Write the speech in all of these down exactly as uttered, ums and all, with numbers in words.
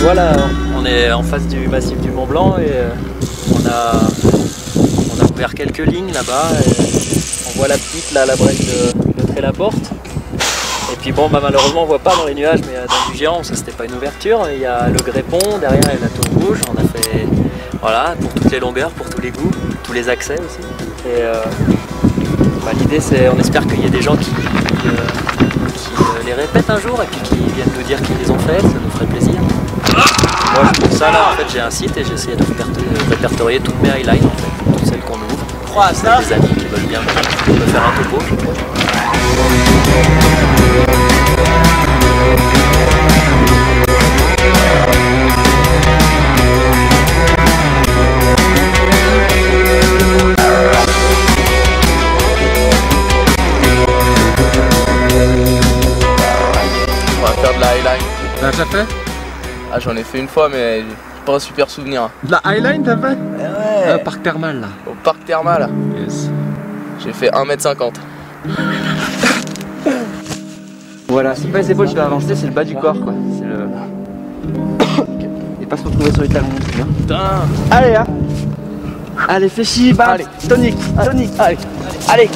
Voilà, on est en face du massif du Mont Blanc et euh, on, a, on a ouvert quelques lignes là-bas. On voit la petite là à la brèche de, de Tré-la-Porte. Et puis bon, bah, malheureusement on voit pas dans les nuages, mais euh, dans du géant, ça c'était pas une ouverture. Il y a le Grépon, derrière il y a la tour rouge. On a fait voilà, pour toutes les longueurs, pour tous les goûts, tous les accès aussi. Et euh, bah, l'idée c'est, on espère qu'il y ait des gens qui, qui, euh, qui euh, les répètent un jour et puis qui viennent nous dire qu'ils les ont faites, ça nous ferait plaisir. Moi pour ça là en fait j'ai un site et j'ai essayé de répertorier toutes mes highlights en fait, toutes celles qu'on ouvre. Crois à ça. Des amis qui veulent bien me faire un topo. On va faire de la highline. T'as déjà fait? Ah j'en ai fait une fois mais j'ai pas un super souvenir. De la highline t'as fait? Eh ouais. euh, Parc thermal là. Au parc thermal. Yes. J'ai fait un mètre cinquante. Voilà, c'est pas les épaules qui doivent avancer, c'est le bas du corps quoi. C'est le... Et pas se retrouver sur les talons non plus. Hein. Putain. Allez hein. Allez fais chier, bam. Allez. Tonique, tonique. Allez. Allez.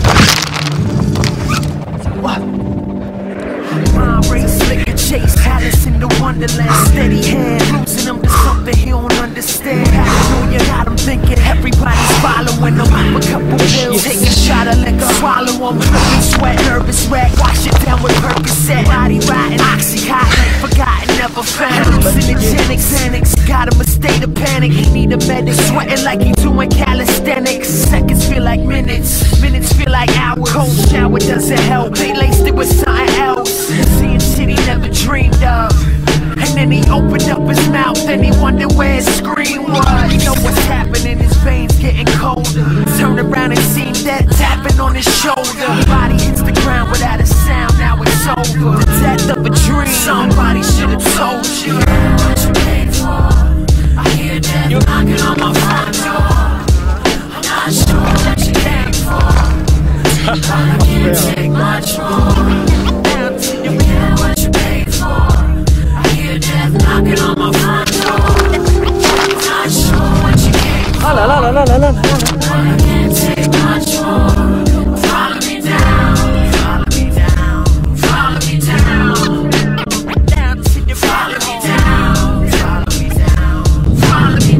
Chase Alice in the Wonderland, steady hand, losing him to something he don't understand. Paranoia got him thinking everybody's following him. A couple pills, take a shot of liquor, swallow him. Looking sweat, nervous wreck, wash it down with Percocet. Body rotting, oxycontin, forgotten, never found. Hallucinogenic Xanax, got him a state of panic. He need a medic, sweating like he doing calisthenics. Seconds feel like minutes, minutes feel like hours. Cold shower doesn't help, they laced it with something else. Seeing shit he never dreamed of. And then he opened up his mouth and he wondered where his scream was. You know what's happening, his veins getting colder. Turn around and see that tapping on his shoulder. Body hits the ground without a sound, now it's over. The death of a dream, somebody should have told you. What you paid for, I hear death knocking on my front door. I'm not sure what you came for, but I can't take much more. Down to you, yeah, what you paid for. I hear death knocking on my front door. Not sure what you came for. Ah là là là là là là. I can't take much more. Follow me down, follow me down, follow me down. Down to you, follow me down, follow me down, follow me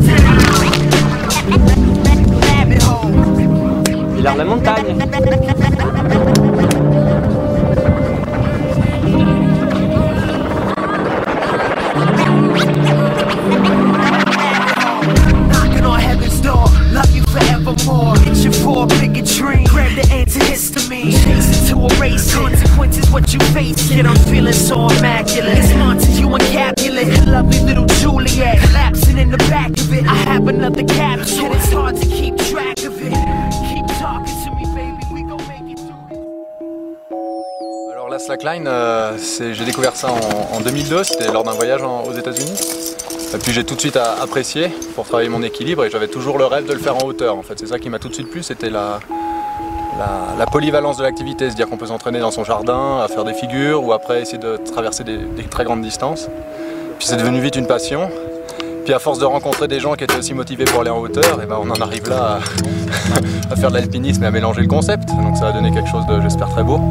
down. Rabbit hole. Il a la montagne. It's your four bigger dream. Grab the antihistamine. Chase it to erase consequences. What you face it. I'm feeling so immaculate. It's onto you and Capulet. Lovely little Juliet. Collapsing in the back of it. I have another capsule. It's hard to keep track of it. Keep talking to me, baby. We gon' make it through. Alors la slackline, euh, j'ai découvert ça en, en deux mille deux. C'était lors d'un voyage en, aux États-Unis. Et puis j'ai tout de suite apprécié pour travailler mon équilibre et j'avais toujours le rêve de le faire en hauteur. En fait, c'est ça qui m'a tout de suite plu, c'était la, la, la polyvalence de l'activité, c'est-à-dire qu'on peut s'entraîner dans son jardin, à faire des figures ou après essayer de traverser des, des très grandes distances. Puis c'est devenu vite une passion. Puis à force de rencontrer des gens qui étaient aussi motivés pour aller en hauteur, et ben on en arrive là à, à faire de l'alpinisme et à mélanger le concept. Donc ça a donné quelque chose de, j'espère, très beau.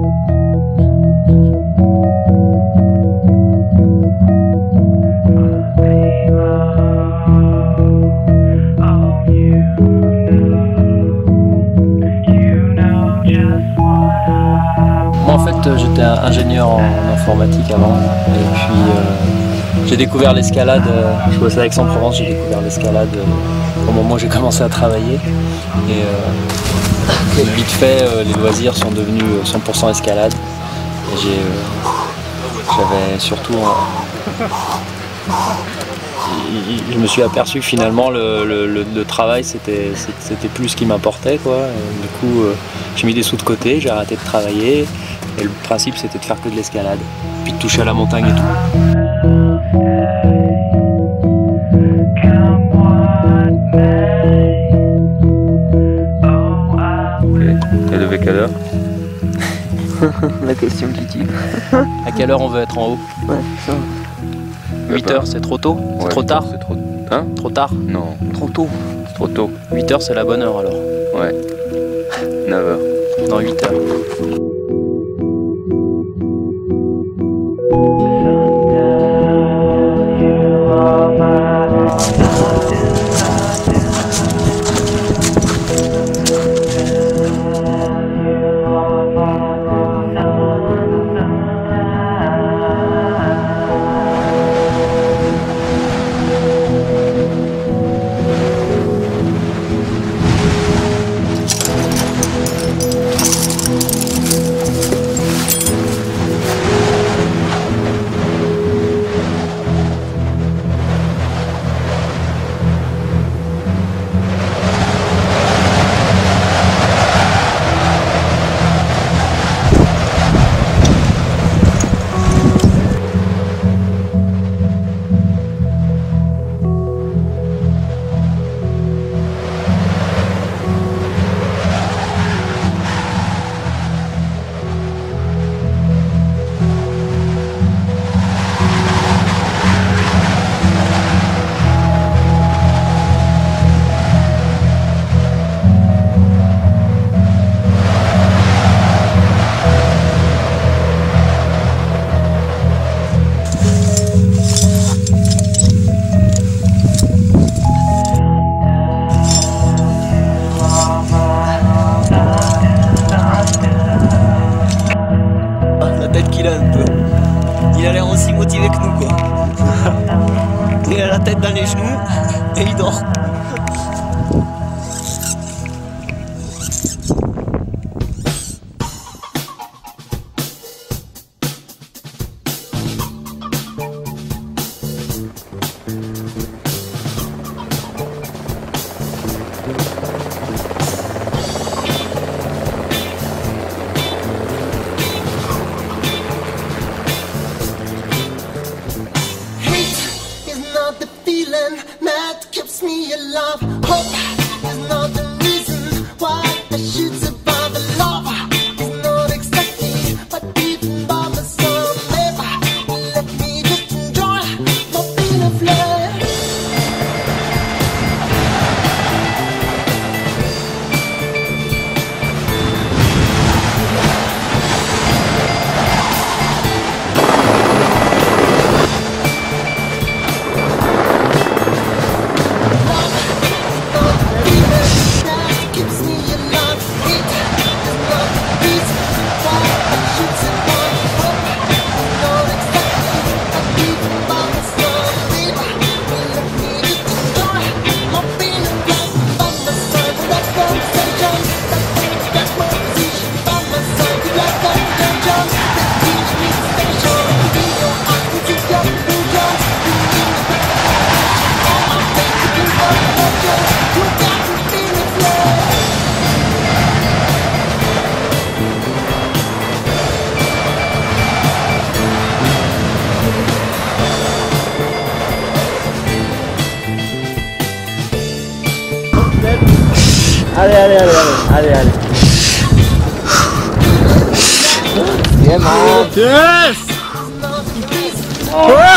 Moi en fait j'étais ingénieur en informatique avant et puis euh, j'ai découvert l'escalade, euh, je bossais à Aix-en-Provence, j'ai découvert l'escalade euh, au moment où j'ai commencé à travailler et euh, vite fait euh, les loisirs sont devenus cent pour cent escalade et j'ai euh, j'avais surtout euh, je me suis aperçu que finalement le, le, le, le travail c'était c'était plus ce qui m'importait quoi. Et du coup euh, j'ai mis des sous de côté, j'ai arrêté de travailler et le principe c'était de faire que de l'escalade puis de toucher à la montagne et tout. T'es levé quelle heure? La question qui tue. À quelle heure on veut être en haut? Ouais, ça. huit heures, c'est trop tôt? C'est Ouais, trop tard? C'est trop... Hein? Trop tard? Non, Trop tôt. c'est trop tôt. huit heures, c'est la bonne heure alors. Ouais. neuf heures. Dans huit heures. Il a l'air aussi motivé que nous quoi. Il a la tête dans les genoux et il dort. That keeps me alive. Hope is not the reason why I should survive. The love is not exactly what even by my soul. Never let me just enjoy my pain of love. Allez, allez, allez, allez, allez, allez. Yeah, man. Yes! Ouais.